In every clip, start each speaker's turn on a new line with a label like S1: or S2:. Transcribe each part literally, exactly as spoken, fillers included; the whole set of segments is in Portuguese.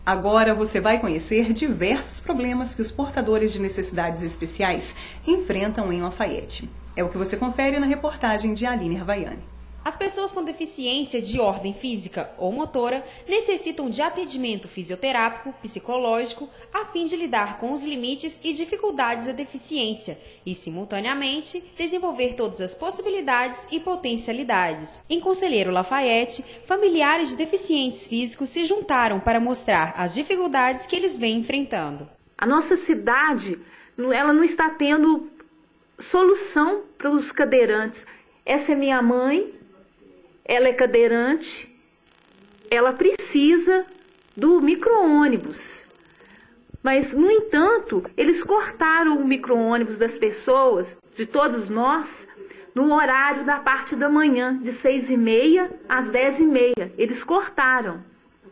S1: Agora você vai conhecer diversos problemas que os portadores de necessidades especiais enfrentam em Lafayette. É o que você confere na reportagem de Aline Ravaiani.
S2: As pessoas com deficiência de ordem física ou motora necessitam de atendimento fisioterápico, psicológico, a fim de lidar com os limites e dificuldades da deficiência e, simultaneamente, desenvolver todas as possibilidades e potencialidades. Em Conselheiro Lafayette, familiares de deficientes físicos se juntaram para mostrar as dificuldades que eles vêm enfrentando.
S3: A nossa cidade, ela não está tendo solução para os cadeirantes. Essa é minha mãe. Ela é cadeirante, ela precisa do micro-ônibus. Mas, no entanto, eles cortaram o micro-ônibus das pessoas, de todos nós, no horário da parte da manhã, de seis e meia às dez e meia. Eles cortaram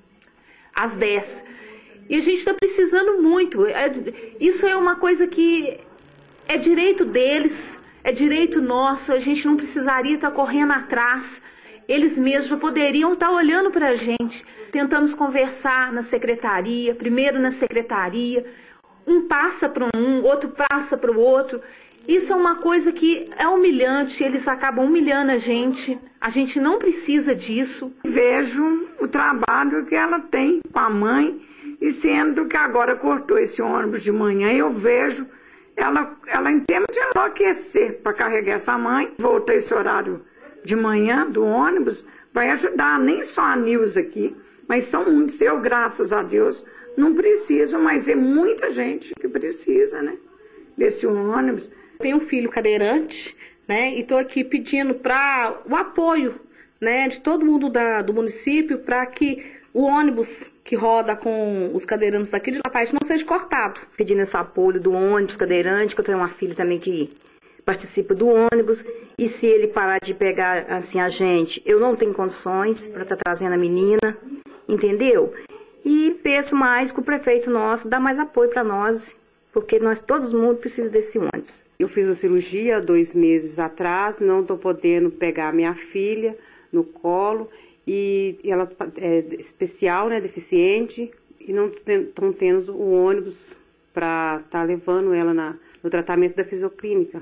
S3: às dez. E a gente está precisando muito. Isso é uma coisa que é direito deles, é direito nosso, a gente não precisaria estar correndo atrás. Eles mesmos poderiam estar olhando para a gente. Tentamos conversar na secretaria, primeiro na secretaria. Um passa para um, outro passa para o outro. Isso é uma coisa que é humilhante, eles acabam humilhando a gente. A gente não precisa disso.
S4: Vejo o trabalho que ela tem com a mãe, e sendo que agora cortou esse ônibus de manhã, eu vejo ela, ela em termos de enlouquecer para carregar essa mãe. Voltou esse horário de manhã do ônibus, vai ajudar nem só a Nilza aqui, mas são muitos. Eu, graças a Deus, não preciso, mas é muita gente que precisa, né, desse ônibus.
S3: Tenho um filho cadeirante, né, e estou aqui pedindo para o apoio, né, de todo mundo da, do município, para que o ônibus que roda com os cadeirantes daqui de Lafayette não seja cortado.
S5: Pedindo esse apoio do ônibus cadeirante, que eu tenho uma filha também que participa do ônibus, e se ele parar de pegar assim a gente, eu não tenho condições para estar tá trazendo a menina, entendeu? E peço mais que o prefeito nosso dá mais apoio para nós, porque nós, todo mundo precisa desse ônibus.
S6: Eu fiz uma cirurgia dois meses atrás, não estou podendo pegar minha filha no colo, e ela é especial, né, deficiente, e não estão tendo o ônibus para estar tá levando ela na, no tratamento da fisioclínica,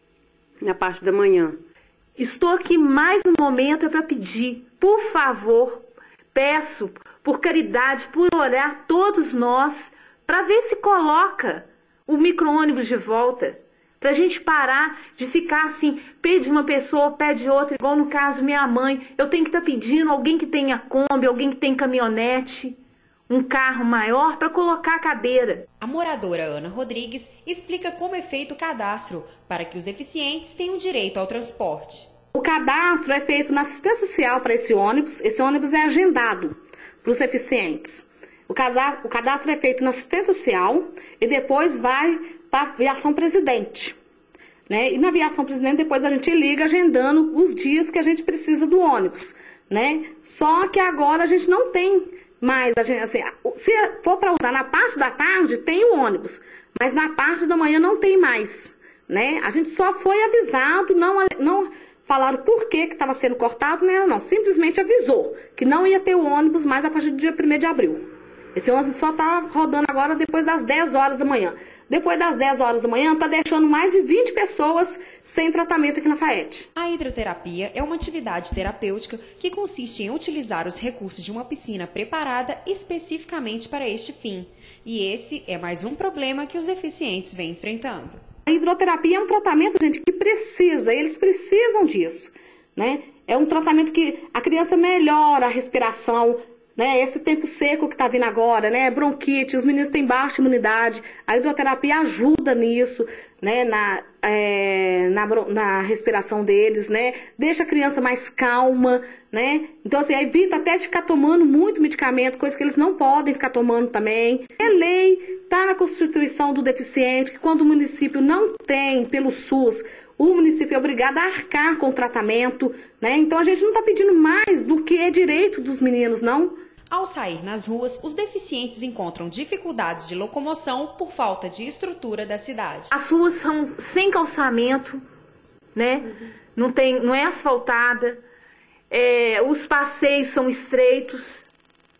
S6: na parte da manhã.
S3: Estou aqui mais no momento é para pedir, por favor, peço, por caridade, por olhar todos nós, para ver se coloca o micro-ônibus de volta. Para a gente parar de ficar assim, pede uma pessoa, pede outra, igual no caso minha mãe. Eu tenho que estar tá pedindo alguém que tenha Kombi, alguém que tenha caminhonete, um carro maior para colocar a cadeira.
S2: A moradora Ana Rodrigues explica como é feito o cadastro para que os deficientes tenham direito ao transporte.
S3: O cadastro é feito na assistência social para esse ônibus. Esse ônibus é agendado para os deficientes. O cadastro, o cadastro é feito na assistência social e depois vai para a aviação presidente. Né? E na aviação presidente depois a gente liga agendando os dias que a gente precisa do ônibus. Né? Só que agora a gente não tem mais, a gente, assim, se for para usar na parte da tarde, tem o ônibus, mas na parte da manhã não tem mais. Né? A gente só foi avisado, não, não falaram por que estava sendo cortado, né? Não, simplesmente avisou que não ia ter o ônibus mais a partir do dia primeiro de abril. Esse ônibus só está rodando agora depois das dez horas da manhã. Depois das dez horas da manhã, está deixando mais de vinte pessoas sem tratamento aqui na Lafayette.
S2: A hidroterapia é uma atividade terapêutica que consiste em utilizar os recursos de uma piscina preparada especificamente para este fim. E esse é mais um problema que os deficientes vêm enfrentando.
S3: A hidroterapia é um tratamento, gente, que precisa, eles precisam disso. Né? É um tratamento que a criança melhora a respiração, né? Esse tempo seco que está vindo agora, né? Bronquite, os meninos têm baixa imunidade, a hidroterapia ajuda nisso, né? na, é, na, na respiração deles, né? Deixa a criança mais calma, né? Então, assim, evita até de ficar tomando muito medicamento, coisa que eles não podem ficar tomando também. É lei, está na Constituição do deficiente, que quando o município não tem, pelo SUS, o município é obrigado a arcar com o tratamento, né? Então, a gente não está pedindo mais do que é direito dos meninos, não.
S2: Ao sair nas ruas, os deficientes encontram dificuldades de locomoção por falta de estrutura da cidade.
S3: As ruas são sem calçamento, né? Não tem, não é asfaltada. É, os passeios são estreitos,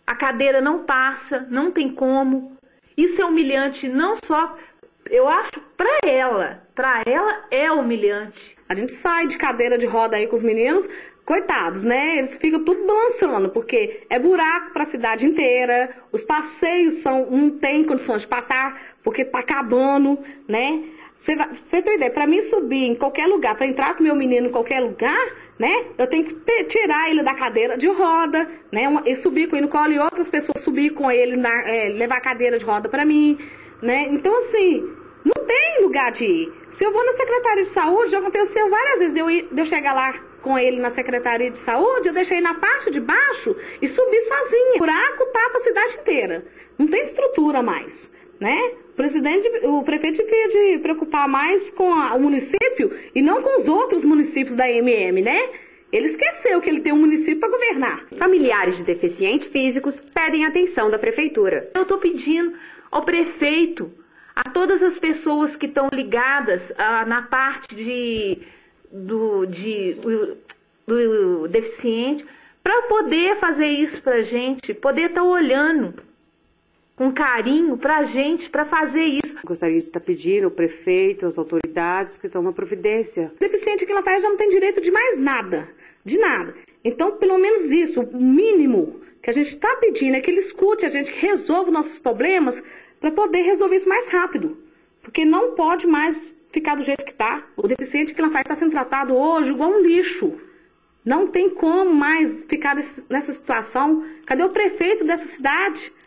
S3: a cadeira não passa, não tem como. Isso é humilhante não só, eu acho, para ela. Para ela é humilhante.
S7: A gente sai de cadeira de roda aí com os meninos, coitados, né? Eles ficam tudo balançando, porque é buraco para a cidade inteira, os passeios são, não tem condições de passar, porque tá acabando, né? Você, vai, você tem ideia, para mim subir em qualquer lugar, para entrar com meu menino em qualquer lugar, né? Eu tenho que tirar ele da cadeira de roda, né? Uma, e subir com ele no colo e outras pessoas subir com ele, na, é, levar a cadeira de roda para mim, né? Então, assim, não tem lugar de ir. Se eu vou na Secretaria de Saúde, já aconteceu várias vezes de eu, ir, de eu chegar lá com ele na Secretaria de Saúde, eu deixei na parte de baixo e subi sozinha. O buraco tapa a cidade inteira. Não tem estrutura mais, né? O presidente, o prefeito devia de preocupar mais com a, o município e não com os outros municípios da M M, né? Ele esqueceu que ele tem um município para governar.
S2: Familiares de deficientes físicos pedem atenção da prefeitura.
S3: Eu estou pedindo ao prefeito, a todas as pessoas que estão ligadas ah, na parte de, do, de, do, do deficiente, para poder fazer isso para a gente, poder estar tá olhando com carinho para a gente, para fazer isso.
S6: Gostaria de estar pedindo ao prefeito, às autoridades que tomem providência.
S7: O deficiente que ela faz já não tem direito de mais nada, de nada. Então, pelo menos isso, o mínimo que a gente está pedindo é que ele escute a gente, que resolva os nossos problemas, para poder resolver isso mais rápido. Porque não pode mais ficar do jeito que está. O deficiente que ela faz está sendo tratado hoje igual um lixo. Não tem como mais ficar desse, nessa situação. Cadê o prefeito dessa cidade?